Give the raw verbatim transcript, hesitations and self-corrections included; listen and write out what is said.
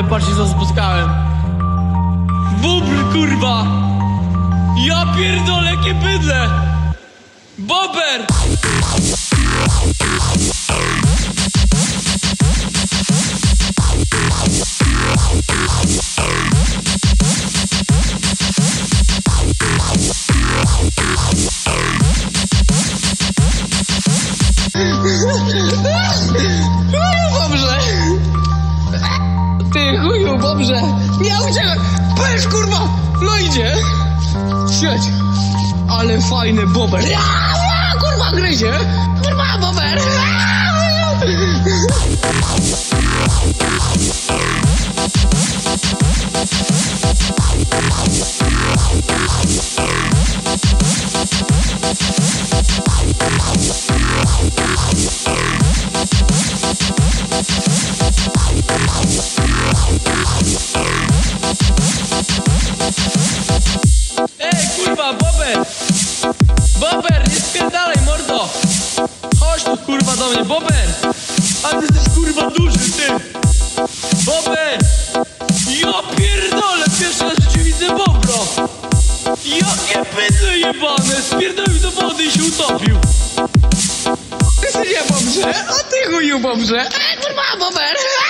patrzcie co spotkałem. Bóbr, kurwa! Ja pierdolę, jakie bydle! Bober! Dobrze! Ty chuju, dobrze! Nie uciekaj! Patrz, kurwa! No idzie! Siedź! Ale fajny bober! Ja, ja, kurwa, gryzie! Kurwa, bober! Ej, kurwa, Bober! Bober, nie spierdalaj, mordo! Chodź tu, kurwa, do mnie, Bober! A ty jesteś, kurwa, duży, ty! Bober! Ja pierdolę, pierwszy raz w życiu widzę bobro! Jakie bydle jebane! Spierdolił do wody i się utopił! Ty się nie, bobrze! A ty chuju, bobrze! E, kurwa, bober!